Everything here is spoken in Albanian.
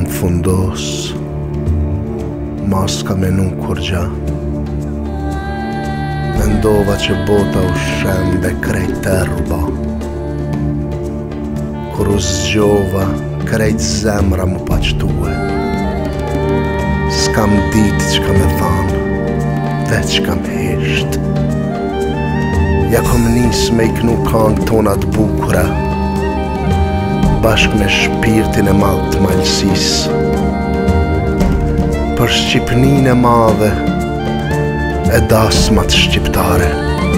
fundos, maska me nuk kur gja. Mendova që bota u shembe krejt terba. Kur u zgjova, krejt zemra mu paqtue. S'kam dit që kam e thanë, veç kam hesht. Ja kom nis me i knu kangë tonat bukura, bashk me shpirtin e madh të malësis. Për Shqipnin e madhe, e dasmat shqiptare.